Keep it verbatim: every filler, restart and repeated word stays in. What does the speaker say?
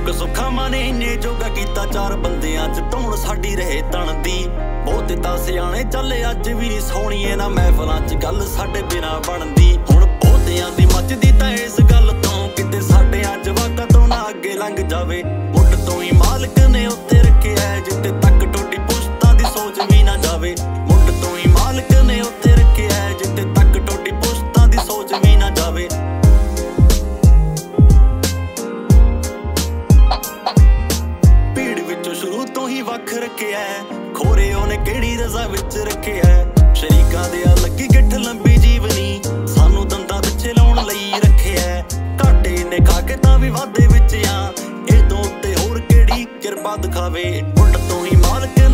सुख सुखा माने इन्ने जोगा कीता चार बंदियां च धौण साडी रहे तन दी बहुते तां सियाणे चले अज भी सोहणीए ना महफिलां च गल साडे बिना बनदी हुण बहुतियां दी मचदी तां इस गल तों किते साडे अज वाका तों ना अगे लंघ जावे मुੱਢ ਤੋਂ ही मालक ने उत्ते रखिया जिते तक टोटी पुश्तां दी सोच भी ना जावे मुੱਢ ਤੋਂ ही मालक ने उत्ते रखिया जिते तक टोटी पुश्तां दी सोच भी ना जावे वख रखिया खोरे ओने केड़ी रजा विच रखिया शरीकां दे लगी गिठ लंबी जीवनी सानू दंदां पिछे लाउण लई रखिया घाटे ने खा के तां भी वादे विच आ ए तो उत्ते होर केड़ी किरपा दिखावे मुੱਢ ਤੋਂ ही मालक